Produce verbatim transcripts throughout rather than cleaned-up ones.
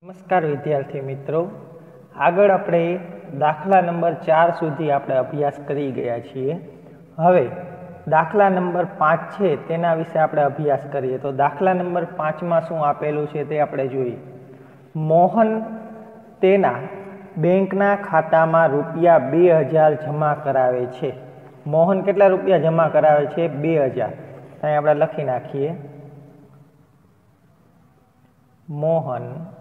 નમસ્કાર વિદ્યાર્થી મિત્રો, આગળ આપણે દાખલા નંબર ચાર સુધી આપણે અભ્યાસ કરી ગયા છીએ. હવે દાખલા નંબર પાંચ છે તેના વિશે આપણે અભ્યાસ કરીએ. તો દાખલા નંબર પાંચમાં શું આપેલું છે તે આપણે જોઈએ. મોહન તેના બેંકના ખાતામાં રૂપિયા બે હજાર જમા કરાવે છે. મોહન કેટલા રૂપિયા જમા કરાવે છે? બે હજાર. અહીં આપણે લખી નાખીએ. મોહન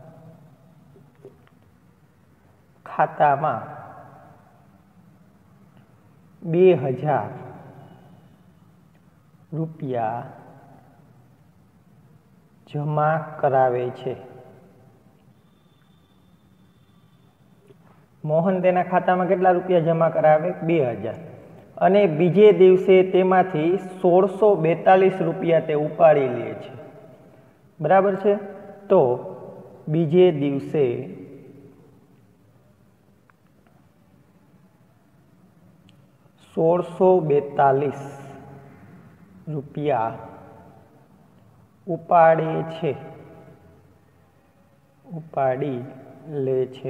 ખાતામાં બે હજાર રૂપિયા જમા કરાવે છે. મોહન તેના ખાતામાં કેટલા રૂપિયા જમા કરાવે? બે હજાર. અને બીજે દિવસે તેમાંથી સોળસો બેતાલીસ રૂપિયા તે ઉપાડી લે છે. બરાબર છે? તો બીજે દિવસે સોળસો બેતાલીસ રૂપિયા ઉપાડે છે ઉપાડી લે છે.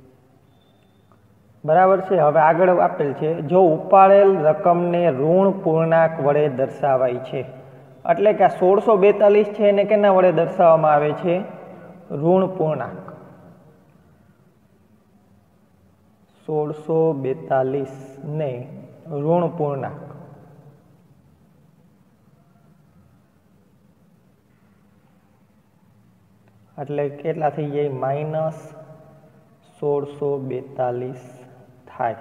બરાબર છે. હવે આગળ આપેલ છે, જો ઉપાડેલ રકમને ઋણ પૂર્ણાંક વડે દર્શાવાય છે. એટલે કે આ સોળસો બેતાલીસ છે એને કેના વડે દર્શાવવામાં આવે છે? ઋણ પૂર્ણાંક. સોળસો બેતાલીસ ને ઋણ પૂર્ણાંક. એટલે કેટલા થઈ જાય? માઇનસ સોળસો બેતાલીસ થાય.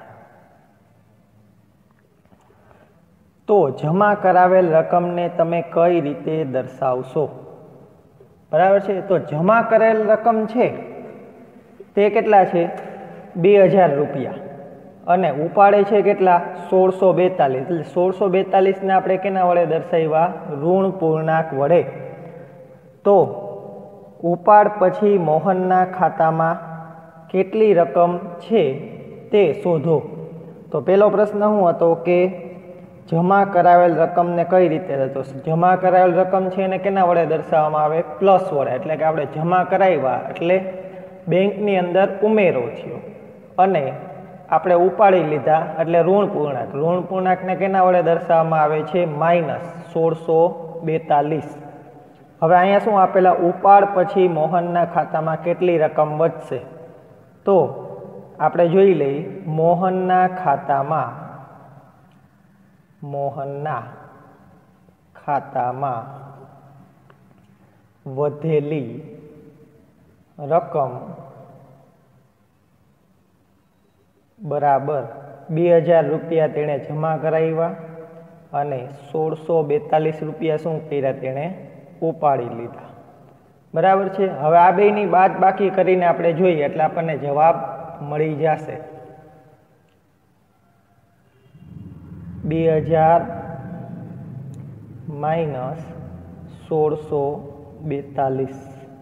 તો જમા કરાવેલ રકમને તમે કઈ રીતે દર્શાવશો? બરાબર છે. તો જમા કરેલ રકમ છે તે કેટલા છે? બે હજાર રૂપિયા. અને ઉપાડે છે કેટલા? સોળસો બેતાલીસ. એટલે સોળસો બેતાલીસ ને આપણે કેના વડે દર્શાવ્યા? ઋણ પૂર્ણાંક વડે. તો ઉપાડ પછી મોહનના ખાતામાં કેટલી રકમ છે તે શોધો. તો પહેલો પ્રશ્ન શું હતો કે જમા કરાવેલ રકમને કઈ રીતે? તો જમા કરાવેલ રકમ છે એને કેના વડે દર્શાવવામાં આવે? પ્લસ વડે. એટલે કે આપણે જમા કરાવ્યા એટલે બેંકની અંદર ઉમેરો થયો અને આપણે ઉપાડી લીધા એટલે ઋણ પૂર્ણાંક. ઋણ પૂર્ણાંકને કેના વડે દર્શાવવામાં આવે છે? માઇનસ સોળસો બેતાલીસ. હવે અહીંયા શું આપેલા? ઉપાડ પછી મોહનના ખાતામાં કેટલી રકમ વધશે? તો આપણે જોઈ લઈએ. મોહનના ખાતામાં મોહનના ખાતામાં વધેલી રકમ બરાબર બે હજાર રૂપિયા તેણે જમા કરાવ્યા અને સોળસો બેતાલીસ રૂપિયા શું કર્યા? તેણે ઉપાડી લીધા. બરાબર છે. હવે આ બેની બાદ બાકી કરીને આપણે જોઈએ એટલે આપણને જવાબ મળી જશે. બે હજાર માઇનસ સોળસો બેતાલીસ.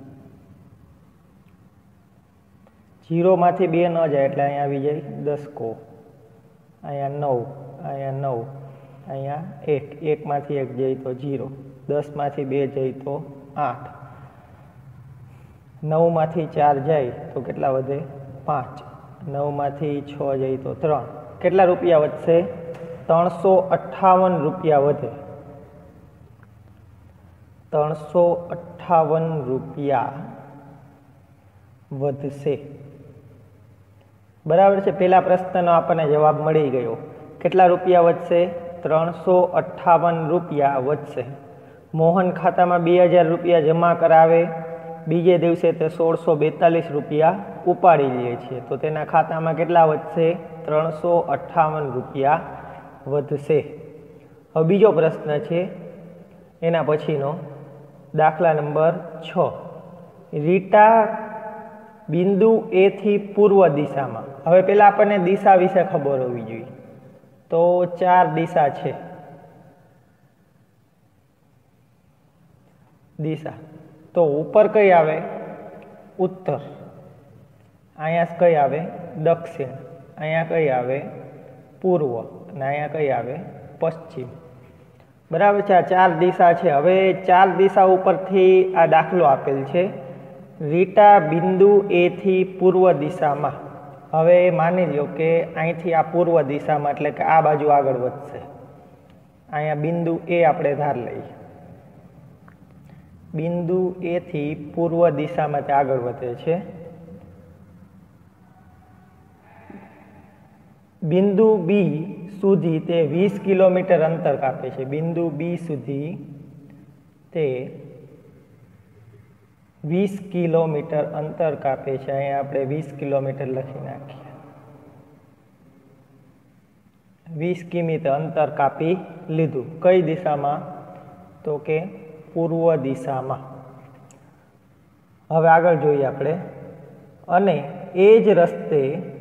જીરોમાંથી બે ન જાય એટલે અહીંયા આવી જાય દસકો. અહીંયા નવ, અહીંયા નવ, અહીંયા એક. એકમાંથી એક જાય તો જીરો. દસમાંથી બે જાય તો આઠ. નવમાંથી ચાર જાય તો કેટલા વધે? પાંચ. નવમાંથી છ જાય તો ત્રણ. કેટલા રૂપિયા વધશે? ત્રણસો અઠ્ઠાવન રૂપિયા વધે. ત્રણસો અઠ્ઠાવન રૂપિયા વધશે. બરાબર છે. પહેલા પ્રશ્નનો આપણને જવાબ મળી ગયો. કેટલા રૂપિયા વધશે? ત્રણસો અઠ્ઠાવન રૂપિયા વધશે. મોહન ખાતામાં બે હજાર રૂપિયા જમા કરાવે, બીજે દિવસે તે સોળસો બેતાલીસ રૂપિયા ઉપાડી લે છે. તો તેના ખાતામાં કેટલા વધશે? ત્રણસો અઠ્ઠાવન રૂપિયા વધશે. હવે બીજો પ્રશ્ન છે એના પછીનો, દાખલા નંબર છ. રીટા બિંદુ એ થી પૂર્વ દિશામાં. હવે પહેલાં આપણને દિશા વિશે ખબર હોવી જોઈએ. તો ચાર દિશા છે. દિશા તો ઉપર કઈ આવે? ઉત્તર. અહીંયા કઈ આવે? દક્ષિણ. અહીંયા કઈ આવે? પૂર્વ. અને અહીંયા કઈ આવે? પશ્ચિમ. બરાબર છે. આ ચાર દિશા છે. હવે ચાર દિશા ઉપરથી આ દાખલો આપેલ છે રીટા બિંદુ એ થી પૂર્વ દિશામાં, હવે માની લો કે અહીંથી આ પૂર્વ દિશામાં એટલે કે આ બાજુ આગળ વધશે. અહીંયા બિંદુ એ આપણે ધાર લઈએ, બિંદુ એ થી પૂર્વ દિશામાં તે આગળ વધે છે. બિંદુ બી સુધી તે વીસ કિલોમીટર અંતર કાપે છે. બિંદુ બી સુધી તે વીસ કિલોમીટર અંતર કાપે છે. અહીંયા આપણે વીસ કિલોમીટર લખી નાખીએ. વીસ કિમી અંતર કાપી લીધું. કઈ દિશામાં? તો કે પૂર્વ દિશામાં. હવે આગળ જોઈએ આપણે. અને એ જ રસ્તે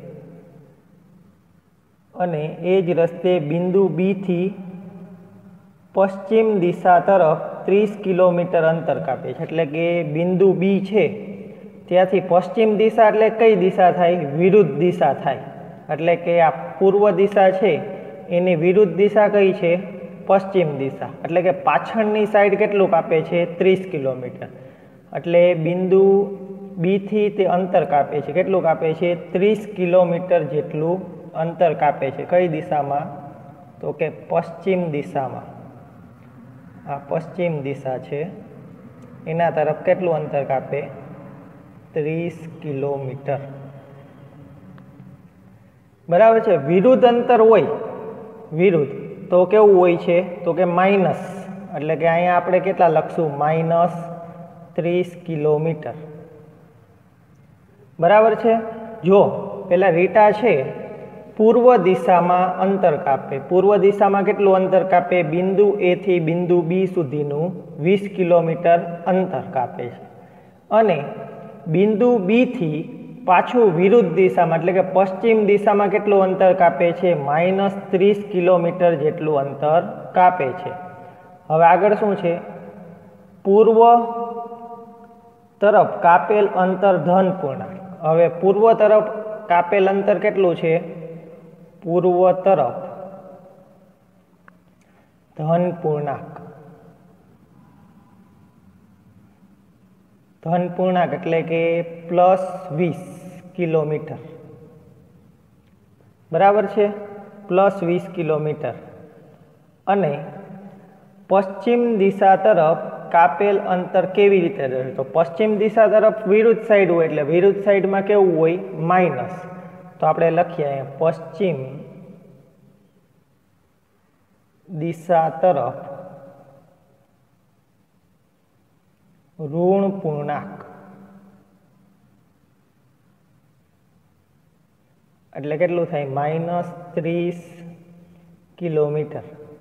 અને એ જ રસ્તે બિંદુ બી થી પશ્ચિમ દિશા તરફ ત્રીસ કિલોમીટર અંતર કાપે છે. એટલે કે બિંદુ બી છે ત્યાંથી પશ્ચિમ દિશા એટલે કઈ દિશા થાય? વિરુદ્ધ દિશા થાય. એટલે કે આ પૂર્વ દિશા છે એની વિરુદ્ધ દિશા કઈ છે? પશ્ચિમ દિશા. એટલે કે પાછળની સાઈડ કેટલું કાપે છે? ત્રીસ કિલોમીટર. એટલે બિંદુ બી થી તે અંતર કાપે છે. કેટલું કાપે છે? ત્રીસ કિલોમીટર જેટલું અંતર કાપે છે. કઈ દિશામાં? તો કે પશ્ચિમ દિશામાં. આ પશ્ચિમ દિશા છે એના તરફ કેટલું અંતર કાપે? ત્રીસ કિલોમીટર. બરાબર છે. વિરુદ્ધ અંતર હોય, વિરુદ્ધ તો કેવું હોય છે? તો કે માઇનસ. એટલે કે અહીંયા આપણે કેટલા લખશું? માઇનસ ત્રીસ કિલોમીટર. બરાબર છે. જો પેલા રીટા છે પૂર્વ દિશામાં અંતર કાપે. પૂર્વ દિશામાં કેટલું અંતર કાપે? બિંદુ એ થી બિંદુ બી સુધીનું વીસ કિલોમીટર અંતર કાપે છે. અને બિંદુ બી થી પાછું વિરુદ્ધ દિશામાં એટલે કે પશ્ચિમ દિશામાં કેટલું અંતર કાપે છે? માઇનસ ત્રીસ કિલોમીટર જેટલું અંતર કાપે છે. હવે આગળ શું છે? પૂર્વ તરફ કાપેલ અંતર ધન પૂર્ણાંક. હવે પૂર્વ તરફ કાપેલ અંતર કેટલું છે? પૂર્વ તરફ ધન પૂર્ણાંક. ધન પૂર્ણાંક એટલે કે પ્લસ વીસ કિલોમીટર. બરાબર છે. પ્લસ વીસ કિલોમીટર. અને પશ્ચિમ દિશા તરફ કાપેલ અંતર કેવી રીતે રહે? તો પશ્ચિમ દિશા તરફ વિરુદ્ધ સાઈડ હોય એટલે વિરુદ્ધ સાઈડમાં કેવું હોય? માઇનસ. તો આપણે લખીએ અહીંયા પશ્ચિમ દિશા તરફ ઋણ પૂર્ણાંક. એટલે કેટલું થાય? માઇનસ ત્રીસ કિલોમીટર.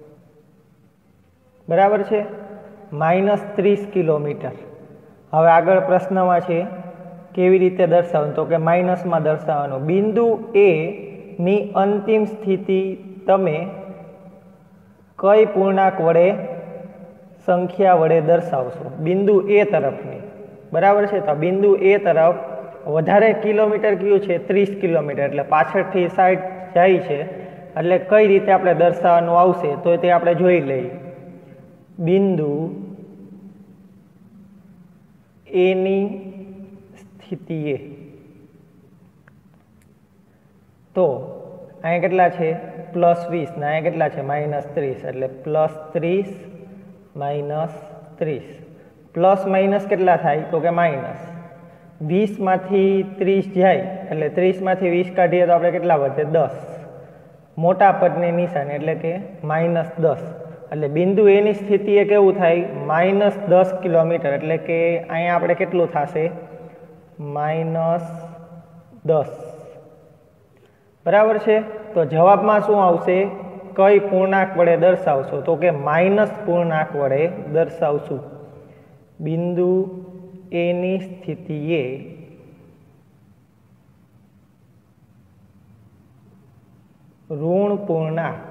બરાબર છે. માઇનસ ત્રીસ કિલોમીટર. હવે આગળ પ્રશ્નમાં છે કેવી રીતે દર્શાવવાનું? તો કે માઇનસમાં દર્શાવવાનું. બિંદુ એ ની અંતિમ સ્થિતિ તમે કઈ પૂર્ણાંક વડે સંખ્યા વડે દર્શાવશો? બિંદુ એ તરફની. બરાબર છે. તો બિંદુ એ તરફ વધારે કિલોમીટર કયું છે? ત્રીસ કિલોમીટર. એટલે પાછળથી સાઈડ જાય છે એટલે કઈ રીતે આપણે દર્શાવવાનું આવશે તો તે આપણે જોઈ લઈએ. બિંદુ એની સ્થિતિએ તો અહીંયા કેટલા છે? પ્લસ વીસ ને અહીંયા કેટલા છે? માઇનસ ત્રીસ. એટલે પ્લસ ત્રીસ માઇનસ ત્રીસ. પ્લસ માઇનસ કેટલા થાય? તો કે માઇનસ. વીસમાંથી ત્રીસ જાય એટલે ત્રીસમાંથી વીસ કાઢીએ તો આપણે કેટલા વધે? દસ. મોટા પદની નિશાની એટલે કે માઇનસ દસ. એટલે બિંદુ એની સ્થિતિએ કેવું થાય? માઇનસ દસ કિલોમીટર. એટલે કે અહીંયા આપણે કેટલું થશે? માઇનસ દસ. બરાબર છે. તો જવાબમાં શું આવશે? કઈ પૂર્ણાંક વડે દર્શાવશો? તો કે માઇનસ પૂર્ણાંક વડે દર્શાવશું. બિંદુ એની સ્થિતિએ ઋણ પૂર્ણાંક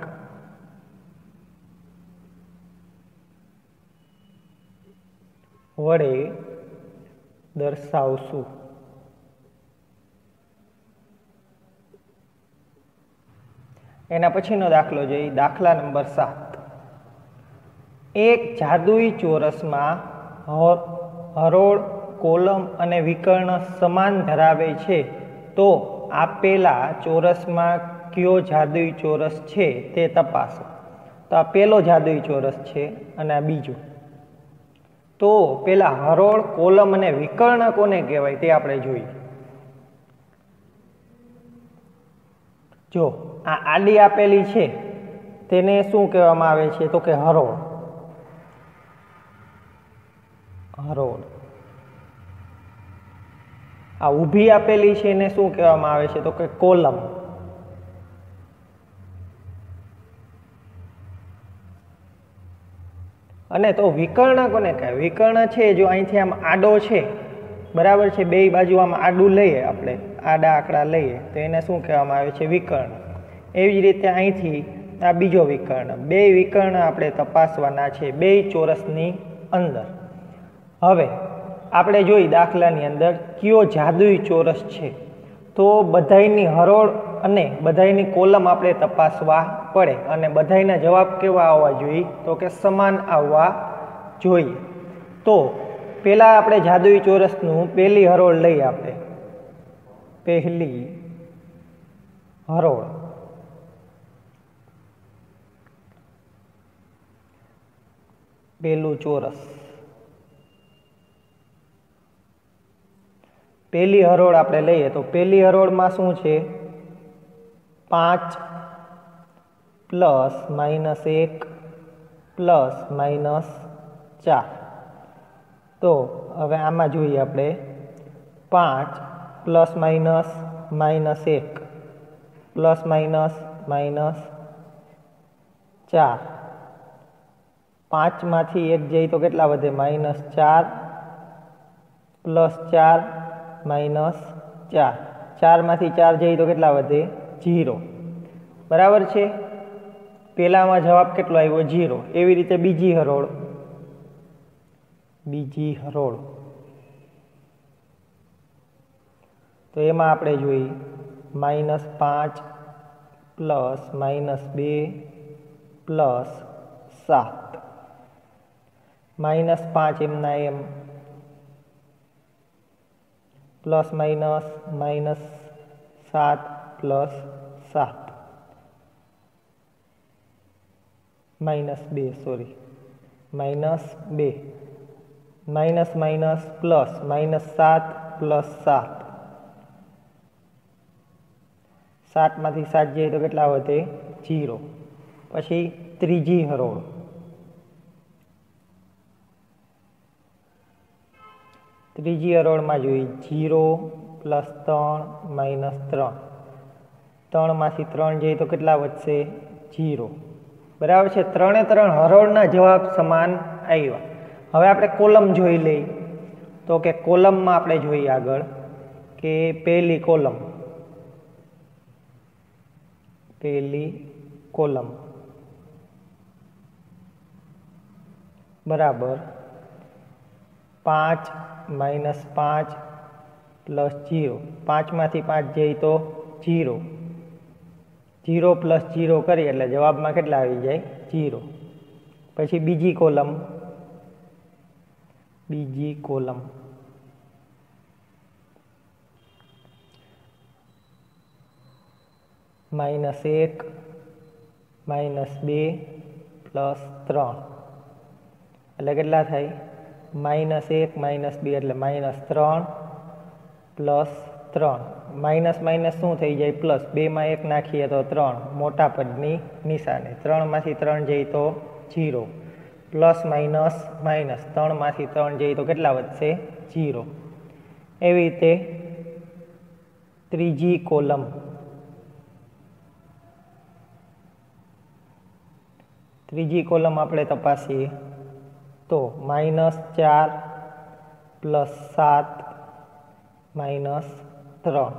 વડે દર્શાવશું. એના પછીનો દાખલો જોઈએ. દાખલા નંબર સાત. એક જાદુઈ ચોરસમાં હરોળ કોલમ અને વિકર્ણ સમાન ધરાવે છે તો આપેલા ચોરસમાં કયો જાદુઈ ચોરસ છે તે તપાસો. તો આ પહેલો જાદુઈ ચોરસ છે અને આ બીજો. તો પેલા હરોળ, કોલમ અને વિકર્ણ કોને કહેવાય તે આપણે જોઈએ. જો આ આડી આપેલી છે તેને શું કહેવામાં આવે છે તો કે હરોળ. હરોળ. આ ઊભી આપેલી છે એને શું કહેવામાં આવે છે તો કે કોલમ. અને તો વિકર્ણ કોને કહેવાય? વિકર્ણ છે જો અહીંથી આમ આડો છે, બરાબર છે, બે બાજુ આમ આડું લઈએ આપણે, આડા આંકડા લઈએ તો એને શું કહેવામાં આવે છે? વિકર્ણ. એવી જ રીતે અહીંથી આ બીજો વિકર્ણ. બે વિકર્ણ આપણે તપાસવાના છે બે ચોરસની અંદર. હવે આપણે જોઈ દાખલાની અંદર કયો જાદુઈ ચોરસ છે, તો બધાયની હરોળ અને બધાયની કોલમ આપણે તપાસવા પડે અને બધાયના જવાબ કેવા આવવા જોઈએ તો કે સમાન આવવા જોઈએ. તો પહેલાં આપણે જાદુઈ ચોરસનું પહેલી હરોળ લઈએ. આપણે પહેલી હરોળ. પહેલું ચોરસ. પહેલી હરોળ આપણે લઈએ તો પહેલી હરોળમાં શું છે? પાંચ પ્લસ માઇનસ એક પ્લસ માઇનસ ચાર. તો હવે આમાં જોઈએ આપણે પાંચ પ્લસ માઇનસ માઇનસ એક પ્લસ માઇનસ માઇનસ ચાર. પાંચમાંથી એક જાય તો કેટલા વધે? માઇનસ ચાર પ્લસ ચાર માઇનસ ચાર. ચારમાંથી ચાર જાય તો કેટલા વધે? જીરો. બરાબર છે. પહેલામાં જવાબ કેટલો આવ્યો? જીરો. એવી રીતે બીજી હરોળ. બીજી હરોળ તો એમાં આપણે જોઈ માઇનસ પાંચ પ્લસ માઇનસ બે પ્લસ સાત. માઇનસ પાંચ એમના એમ પ્લસ માઇનસ માઇનસ સાત પ્લસ સાત માઇનસ બે સોરી માઇનસ બે માઇનસ માઇનસ પ્લસ માઇનસ સાત પ્લસ સાત. સાતમાંથી સાત જાય તો કેટલા વધે? જીરો. પછી ત્રીજી હરોળ. ત્રીજી હરોળમાં જોઈએ જીરો પ્લસ ત્રણ માઇનસ ત્રણ. ત્રણમાંથી ત્રણ જાય તો કેટલા વધશે? જીરો. બરાબર છે. ત્રણે ત્રણ હરોળના જવાબ સમાન આવ્યા. હવે આપણે કોલમ જોઈ લઈએ. તો કે કોલમમાં આપણે જોઈએ આગળ કે પહેલી કોલમ. પહેલી કોલમ બરાબર પાંચ માઇનસ પાંચ પ્લસ જીરો. પાંચમાંથી પાંચ જાય તો જીરો. જીરો પ્લસ જીરો કરીએ એટલે જવાબમાં કેટલા આવી જાય? જીરો. પછી બીજી કોલમ. બીજી કોલમ માઇનસ એક માઇનસ બે પ્લસ ત્રણ એટલે કેટલા થાય? માઇનસ એક માઇનસ બે એટલે માઇનસ ત્રણ પ્લસ ત્રણ. માઇનસ માઇનસ શું થઈ જાય? પ્લસ. બેમાં એક નાખીએ તો ત્રણ, મોટા પદની નિશાની. ત્રણમાંથી ત્રણ જાય તો જીરો. પ્લસ માઇનસ માઇનસ ત્રણમાંથી ત્રણ જાય તો કેટલા વધશે? જીરો. એવી રીતે ત્રીજી કોલમ. ત્રીજી કોલમ આપણે તપાસીએ તો માઇનસ ચાર પ્લસ સાત માઇનસ ત્રણ.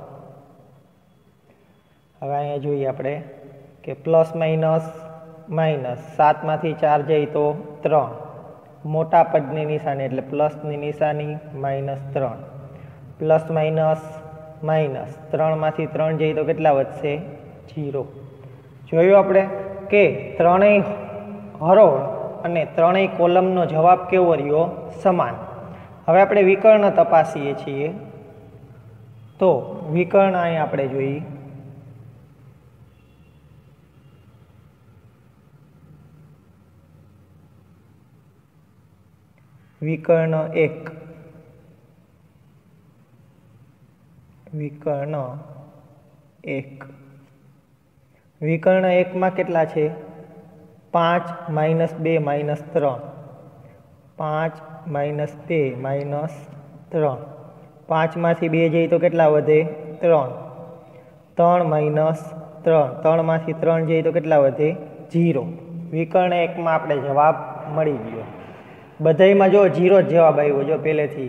હવે અહીંયા જોઈએ આપણે કે પ્લસ માઇનસ માઇનસ સાતમાંથી ચાર જાય તો ત્રણ, મોટા પદની નિશાની એટલે પ્લસની નિશાની માઇનસ ત્રણ. પ્લસ માઇનસ માઇનસ ત્રણમાંથી ત્રણ જાય તો કેટલા વધશે? જીરો. જોયું આપણે કે ત્રણેય હરોળ અને ત્રણેય કોલમનો જવાબ કેવો રહ્યો? સમાન. હવે આપણે વિકર્ણ તપાસીએ છીએ તો વિકર્ણ અહીં આપણે જોઈએ વિકર્ણ એક વિકર્ણ એક વિકર્ણ એકમાં કેટલા છે પાંચ માઇનસ બે માઇનસ ત્રણ પાંચ માઇનસ બે માઇનસ ત્રણ પાંચમાંથી બે જઈએ તો કેટલા વધે ત્રણ ત્રણ માઇનસ ત્રણ ત્રણમાંથી ત્રણ જઈએ તો કેટલા વધે જીરો વિકર્ણ એકમાં આપણે જવાબ મળી ગયો બધાયમાં જો જીરો જ જવાબ આવ્યો જો પહેલેથી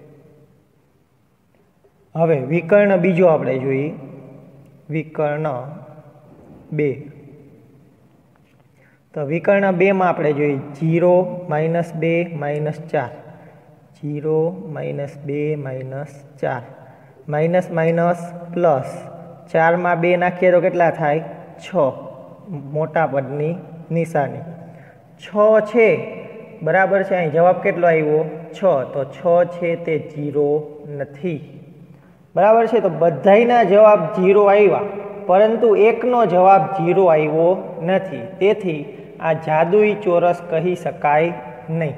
હવે વિકર્ણ બીજો આપણે જોઈએ વિકર્ણ બે તો વિકર્ણ બેમાં આપણે જોઈએ જીરો માઇનસ બે માઇનસ ચાર જીરો માઇનસ બે માઇનસ ચાર માઇનસ માઇનસ પ્લસ ચારમાં બે નાખીએ તો કેટલા થાય છ મોટા પદની નિશાની છ છે બરાબર છે અહીં જવાબ કેટલો આવ્યો છ તો છ છે તે જીરો નથી બરાબર છે તો બધાયના જવાબ જીરો આવ્યા પરંતુ એકનો જવાબ જીરો આવ્યો નથી તેથી આ જાદુઈ ચોરસ કહી શકાય નહીં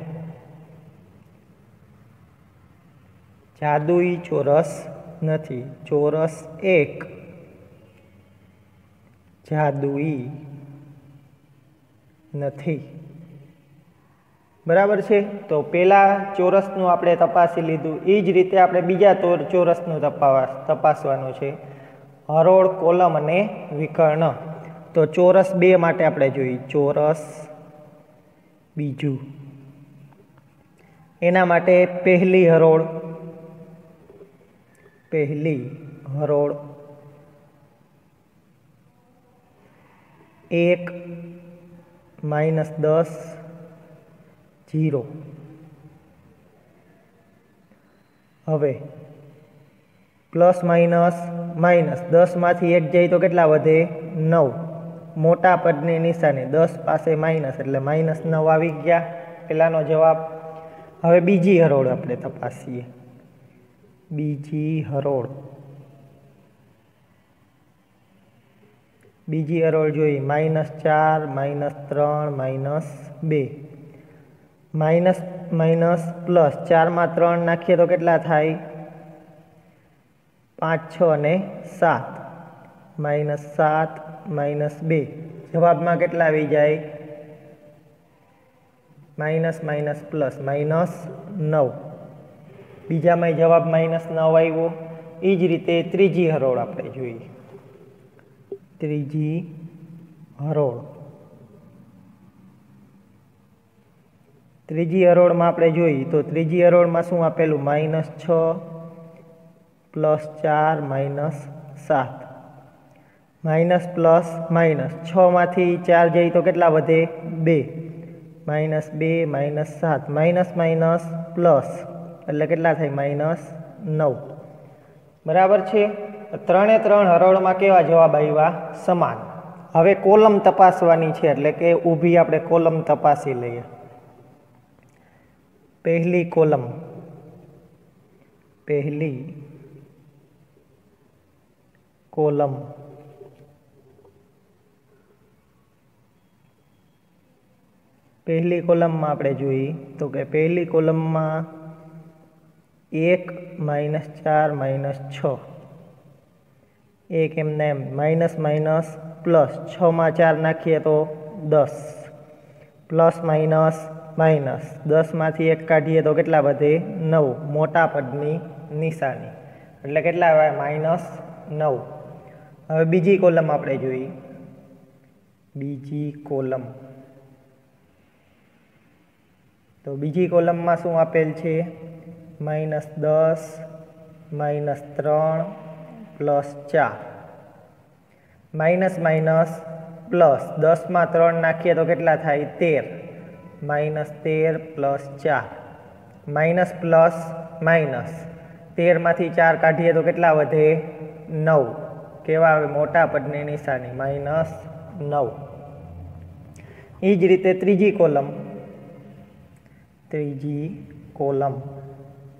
જાદુઈ ચોરસ નથી ચોરસ એક જાદુઈ નથી બરાબર છે તો પહેલા ચોરસનું આપણે તપાસી લીધું એ જ રીતે આપણે બીજા ચોરસનું તપાસ તપાસવાનું છે હરોળ કોલમ અને વિકર્ણ તો ચોરસ બે માટે આપણે જોઈએ ચોરસ બીજું એના માટે પહેલી હરોળ પહેલી હરોળ એક માઇનસ દસ જીરો હવે પ્લસ માઇનસ માઇનસ દસમાંથી એક જાય તો કેટલા વધે નવ મોટા પદની નિશાની દસ પાસે માઇનસ એટલે માઇનસ નવ આવી ગયા પહેલાંનો જવાબ હવે બીજી હરોળ આપણે તપાસીએ બીજી હરોળ બીજી હરોળ જોઈ માઇનસ ચાર માઇનસ ત્રણ માઇનસ બે માઇનસ માઇનસ પ્લસ ચારમાં ત્રણ નાખીએ તો કેટલા થાય પાંચ છ અને સાત માઇનસ સાત માઇનસ બે જવાબમાં કેટલા આવી જાય માઇનસ માઇનસ પ્લસ માઇનસ નવ બીજામાં જવાબ માઇનસ નવ આવ્યો એ જ રીતે ત્રીજી હરોળ આપણે જોઈએ ત્રીજી હરોળ ત્રીજી હરોળમાં આપણે જોઈએ તો ત્રીજી હરોળમાં શું આપેલું માઇનસ છ પ્લસ ચાર માઇનસ સાત માઇનસ પ્લસ માઇનસ છમાંથી ચાર જઈએ તો કેટલા વધે બે માઇનસ બે માઇનસ સાત માઇનસ માઇનસ પ્લસ એટલે કેટલા થાય માઇનસ નવ બરાબર છે ત્રણે ત્રણ હરોળમાં કેવા જવાબ આવ્યા સમાન હવે કોલમ તપાસવાની છે એટલે કે ઊભી આપણે કોલમ તપાસી લઈએ પહેલી કોલમ પહેલી કોલમ પહેલી કોલમમાં આપણે જોઈએ તો કે પહેલી કોલમમાં એક માઇનસ ચાર માઇનસ છ એક એમને એમ માઇનસ માઇનસ પ્લસ છમાં ચાર નાખીએ તો દસ પ્લસ માઇનસ માઇનસ દસમાંથી એક કાઢીએ તો કેટલા વધે નવ મોટા પદની નિશાની એટલે કેટલા આવે માઇનસ નવ હવે બીજી કોલમ આપણે જોઈએ બીજી કોલમ તો બીજી કોલમમાં શું આપેલ છે માઇનસ દસ માઇનસ ત્રણ પ્લસ ચાર માઇનસ માઇનસ પ્લસ દસમાં ત્રણ નાખીએ તો કેટલા થાય તેર માઇનસ તેર પ્લસ ચાર માઇનસ પ્લસ માઇનસ તેરમાંથી ચાર કાઢીએ તો કેટલા વધે નવ કેવા આવે મોટા પદની નિશાની માઇનસ નવ એ જ રીતે ત્રીજી કોલમ ત્રીજી કોલમ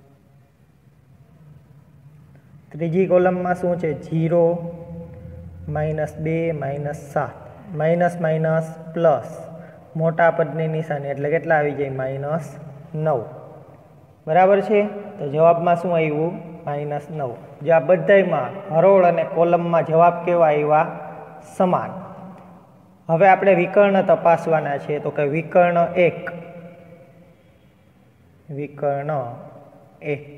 ત્રીજી કોલમમાં શું છે? જીરો, માઇનસ બે, માઇનસ સાત, માઇનસ માઇનસ પ્લસ મોટા પદની નિશાની એટલે કેટલા આવી જાય? માઇનસ નવ. બરાબર છે. તો જવાબમાં શું આવ્યું? માઇનસ નવ. જે આ બધામાં હરોળ અને કોલમમાં જવાબ કેવા આવ્યા? સમાન. હવે આપણે વિકર્ણ તપાસવાના છે. તો કે વિકર્ણ એક, વિકર્ણ એક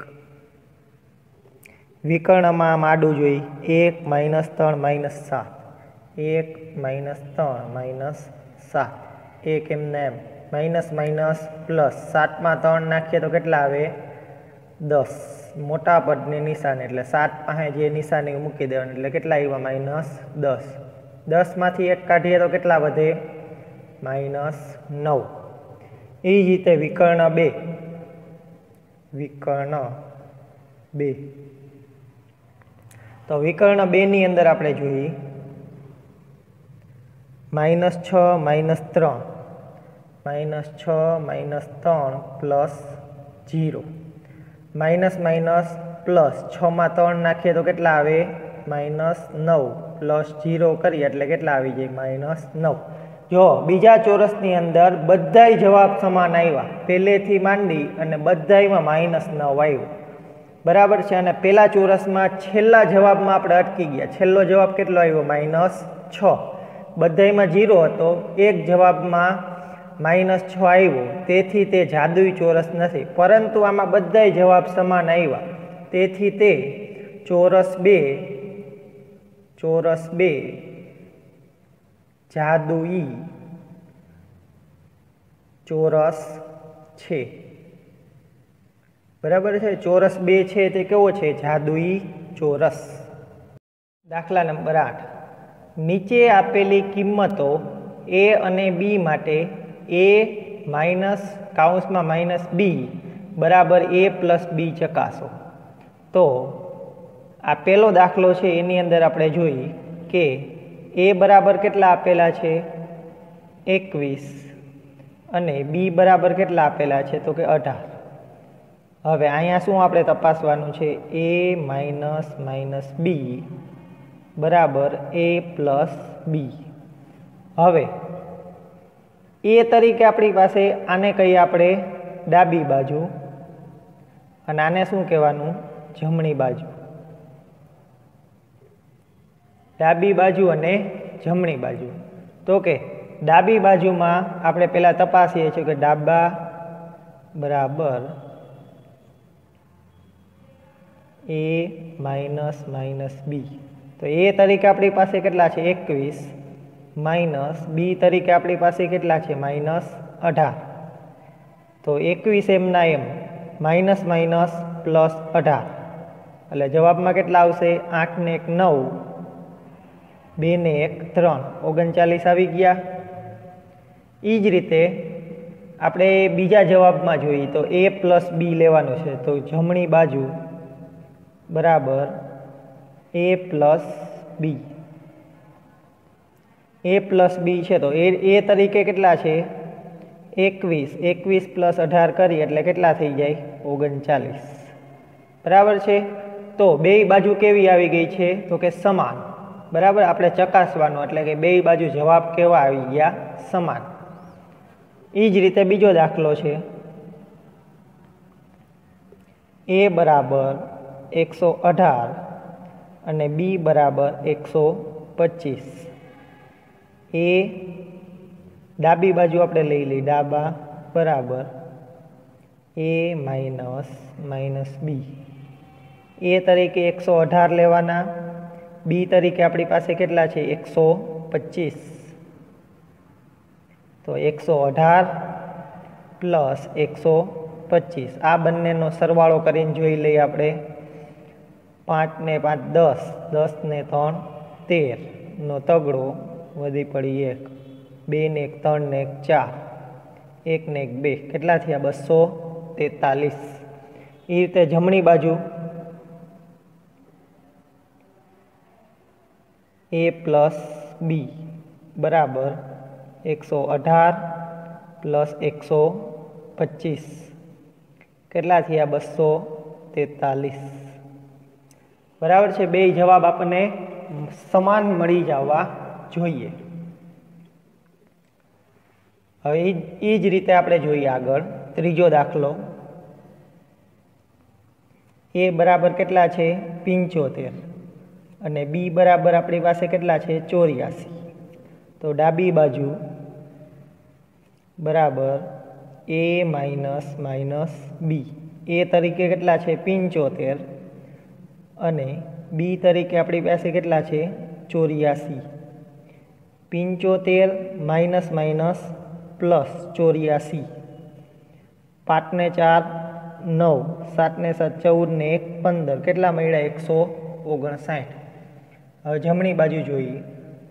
વિકર્ણમાં આમ આડું જોઈ એક માઇનસ ત્રણ માઇનસ સાત, એક માઇનસ ત્રણ માઇનસ સાત, એક એમને એમ માઇનસ માઇનસ પ્લસ સાતમાં ત્રણ નાખીએ તો કેટલા આવે? દસ. મોટા પદની નિશાની એટલે સાત પાસે જે નિશાની મૂકી દેવાની એટલે કેટલા આવ્યા? માઇનસ દસ. દસમાંથી એક કાઢીએ તો કેટલા વધે? માઇનસ નવ. એ જ રીતે વિકર્ણ બે, વિકર્ણ બે તો વિકર્ણ બે ની અંદર આપણે જોઈએ માઇનસ છ માઇનસ ત્રણ, માઇનસ છ માઇનસ ત્રણ plus zero, minus minus plus છમાં ત્રણ નાખીએ તો કેટલા આવે? માઇનસ નવ પ્લસ જીરો કરીએ એટલે કેટલા આવી જાય? માઇનસ નવ. જો બીજા ચોરસની અંદર બધાય જવાબ સમાન આવ્યા, પહેલેથી માંડી અને બધાયમાં માઇનસ નવ આવ્યો. બરાબર છે. અને પહેલા ચોરસમાં છેલ્લા જવાબમાં આપણે અટકી ગયા. છેલ્લો જવાબ કેટલો આવ્યો? માઇનસ છ. બધાયમાં જીરો હતો, એક જવાબમાં માઇનસ છ આવ્યો, તેથી તે જાદુઈ ચોરસ નથી. પરંતુ આમાં બધાય જવાબ સમાન આવ્યા, તેથી તે ચોરસ બે, ચોરસ બે જાદુઈ ચોરસ છે. બરાબર છે. ચોરસ બે છે તે કેવો છે? જાદુઈ ચોરસ. દાખલા નંબર આઠ. નીચે આપેલી કિંમતો એ અને બી માટે એ માઇનસ કાઉન્સમાં માઇનસ બી બરાબર એ પ્લસ બી ચકાસો. તો આ પહેલો દાખલો છે એની અંદર આપણે જોઈએ કે એ બરાબર કેટલા આપેલા છે? એકવીસ. અને બી બરાબર કેટલા આપેલા છે? તો કે અઢાર. હવે અહીંયા શું આપણે તપાસવાનું છે? એ માઇનસ માઇનસ બી બરાબર એ પ્લસ બી. હવે એ તરીકે આપણી પાસે આને કહીએ આપણે ડાબી બાજુ, અને આને શું કહેવાનું? જમણી બાજુ. ડાબી બાજુ અને જમણી બાજુ. તો કે ડાબી બાજુમાં આપણે પહેલાં તપાસીએ છીએ કે ડાબા બરાબર એ માઇનસ માઇનસ બી. તો એ તરીકે આપણી પાસે કેટલા છે? એકવીસ. માઇનસ બી તરીકે આપણી પાસે કેટલા છે? માઇનસ અઢાર. તો એકવીસ એમના એમ માઇનસ માઇનસ પ્લસ અઢાર એટલે જવાબમાં કેટલા આવશે? આઠ ને એક નવ, બે ને એક ત્રણ, ઓગણચાલીસ આવી ગયા. એ જ રીતે આપણે બીજા જવાબમાં જોઈએ તો એ પ્લસ બી લેવાનું છે. તો જમણી બાજુ બરાબર એ પ્લસ બી. એ પ્લસ બી છે તો એ એ તરીકે કેટલા છે? એકવીસ. એકવીસ પ્લસ અઢાર કરી એટલે કેટલા થઈ જાય? ઓગણચાલીસ. બરાબર છે. તો બે બાજુ કેવી આવી ગઈ છે? તો કે સમાન. બરાબર. આપણે ચકાસવાનું એટલે કે બે બાજુ જવાબ કેવા આવી ગયા? સમાન. એ જ રીતે બીજો દાખલો છે. એ બરાબર એકસો અઢાર અને બી બરાબર એકસો પચીસ. એ ડાબી બાજુ આપણે લઈ લઈએ ડાબા બરાબર એ માઇનસ માઇનસ બી. એ તરીકે એકસો અઢાર લેવાના, બી તરીકે આપણી પાસે કેટલા છે? એકસો પચીસ. તો એકસો અઢાર પ્લસ એકસો પચીસ આ બંનેનો સરવાળો કરીને જોઈ લઈએ આપણે. પાંચ ને પાંચ દસ, દસ ને ત્રણ તેર નો તગડો વધી પડી એક, બે ને એક ત્રણ ને એક ચાર, એક ને એક બે, કેટલા થયા? બસો તેતાલીસ. એ રીતે જમણી બાજુ એ પ્લસ બી બરાબર એકસો અઢાર પ્લસ એકસો પચીસ, કેટલા થયા? બસો તેતાલીસ. બરાબર છે, બે જવાબ આપણને સમાન મળી જવા જોઈએ. હવે એ જ રીતે આપણે જોઈએ આગળ ત્રીજો દાખલો. એ બરાબર કેટલા છે પંચોતેર અને બી બરાબર આપણી પાસે કેટલા છે ચોર્યાસી. તો ડાબી બાજુ બરાબર એ માઇનસ માઇનસ બી. એ તરીકે કેટલા છે પંચોતેર અને બી તરીકે આપણી પાસે કેટલા છે ચોર્યાસી. પંચોતેર માઇનસ માઇનસ પ્લસ ચોર્યાસી. પાંચને ચાર નવ, સાતને સાત ચૌદ ને એક પંદર, કેટલા મળ્યા એકસો ઓગણસાઠ. હવે જમણી બાજુ જોઈએ.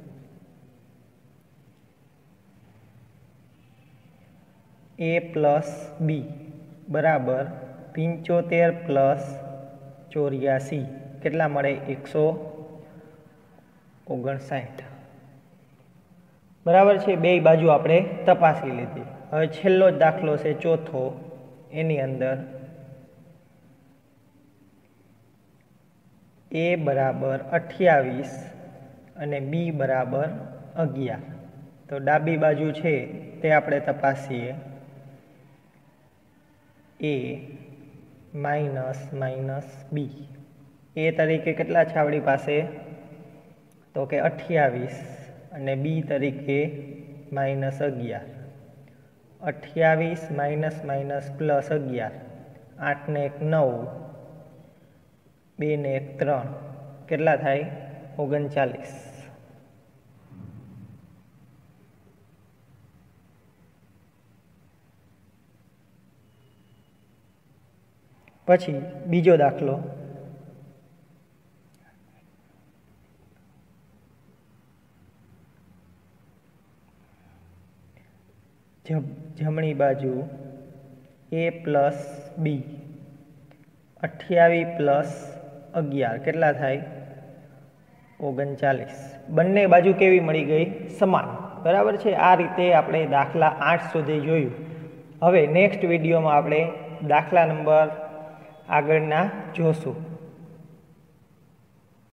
એ પ્લસ બી બરાબર પંચોતેર પ્લસ ચોર્યાસી, કેટલા મળે એકસો ઓગણસાઠ. બરાબર છે, બે બાજુ આપણે તપાસી લીધી. હવે છેલ્લો જ દાખલો છે ચોથો. એની અંદર એ બરાબર અઠ્યાવીસ અને બી બરાબર અગિયાર. તો ડાબી બાજુ છે તે આપણે તપાસીએ. એ માઇનસ માઇનસ બી. એ તરીકે કેટલા છે આપણી પાસે તો કે અઠ્યાવીસ અને બી તરીકે માઇનસ અગિયાર. અઠ્યાવીસ માઇનસ માઇનસ પ્લસ અગિયાર, આઠ ને એક નવ, બે ને એક ત્રણ, કેટલા થાય ઓગણચાલીસ. પછી બીજો દાખલો. જમણી બાજુ એ પ્લસ બી અઠ્યાવીસ પ્લસ અગિયાર, કેટલા થાય ઓગણચાલીસ. બંને બાજુ કેવી મળી ગઈ સમાન. બરાબર છે, આ રીતે આપણે દાખલા આઠ સુધી જોયું. હવે નેક્સ્ટ વિડીયોમાં આપણે દાખલા નંબર આગળના જોશું.